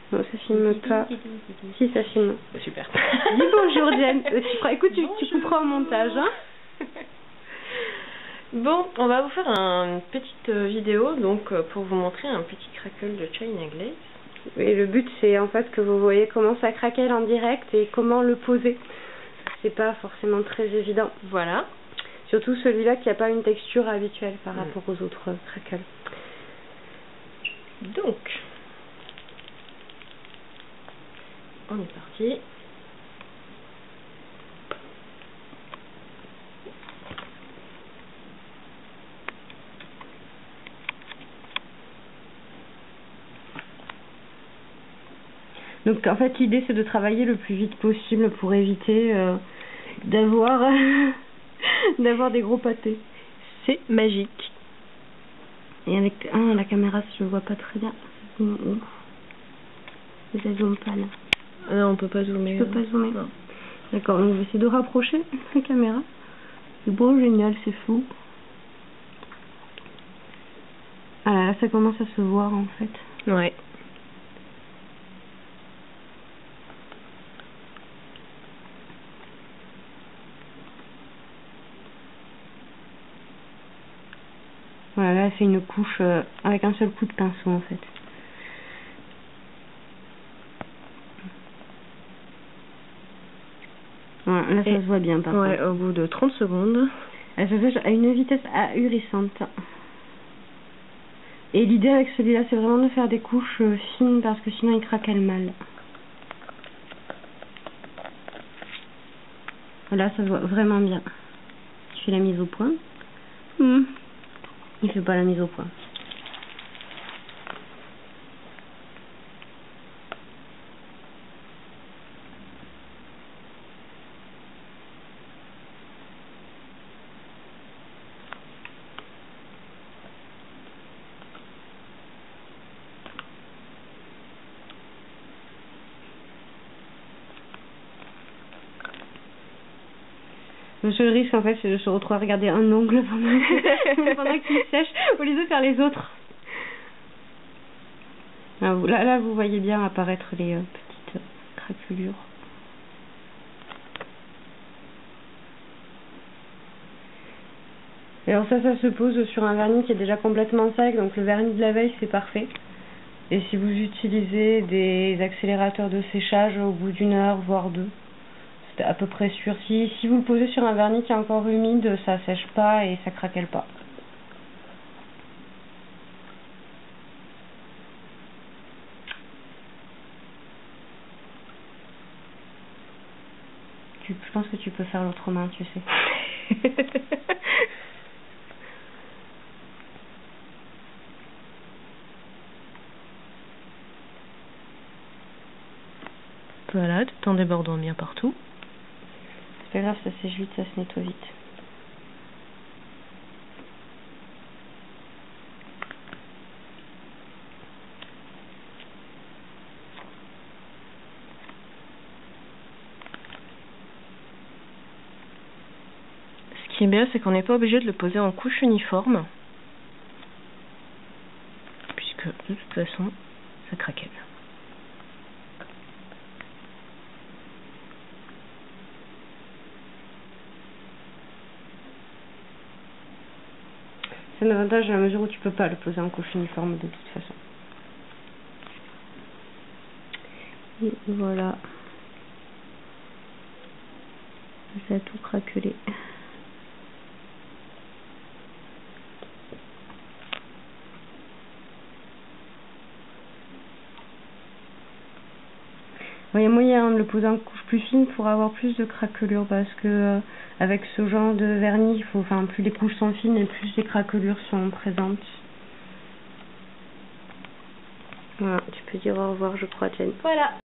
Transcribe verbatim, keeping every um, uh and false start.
Non, ça filme pas. Si, ça filme. Super. Dis bonjour, Jen. Euh, tu feras... Écoute, tu, tu couperas au montage, hein. Bon, on va vous faire un, une petite euh, vidéo donc euh, pour vous montrer un petit crackle de China Glaze. Et le but, c'est en fait que vous voyez comment ça craquelle en direct et comment le poser. C'est pas forcément très évident. Voilà. Surtout celui-là qui n'a pas une texture habituelle par mm. rapport aux autres euh, crackles. Donc, on est parti. Donc en fait l'idée c'est de travailler le plus vite possible pour éviter euh, d'avoir d'avoir des gros pâtés. C'est magique. Et avec ah, la caméra je vois pas très bien. Ça zoome pas là. Non, on peut pas zoomer. Tu peux pas zoomer. D'accord, on va essayer de rapprocher la caméra. C'est beau, génial, c'est fou. Ah là, là ça commence à se voir en fait. Ouais. Voilà, là c'est une couche euh, avec un seul coup de pinceau en fait. Voilà, là ça Et se voit bien par ouais, contre. au bout de trente secondes. Elle se fait à une vitesse ahurissante. Et l'idée avec celui-là c'est vraiment de faire des couches euh, fines parce que sinon il craquelle mal. Là ça se voit vraiment bien. Je fais la mise au point. Mmh. Il fait pas la mise au point. Le seul risque en fait c'est de se retrouver à regarder un ongle pendant, pendant qu'il sèche au lieu de faire les autres. Là, là, là vous voyez bien apparaître les euh, petites euh, craquelures. Et alors ça, ça se pose sur un vernis qui est déjà complètement sec, donc le vernis de la veille c'est parfait. Et si vous utilisez des accélérateurs de séchage au bout d'une heure, voire deux, c'est à peu près sûr. Si, si vous le posez sur un vernis qui est encore humide, ça sèche pas et ça craquelle pas. Tu, je pense que tu peux faire l'autre main, tu sais. Voilà, tout en débordant bien partout. C'est pas grave, ça sèche vite, ça se nettoie vite. Ce qui est bien, c'est qu'on n'est pas obligé de le poser en couche uniforme, puisque de toute façon, ça craquelle. C'est un avantage à la mesure où tu peux pas le poser en couche uniforme de toute façon. Et voilà. Ça a tout craquelé. Il y a moyen de le poser en couche plus fine pour avoir plus de craquelures parce que euh, avec ce genre de vernis, il faut, enfin, plus les couches sont fines et plus les craquelures sont présentes. Voilà, tu peux dire au revoir, je crois, Jen. Voilà.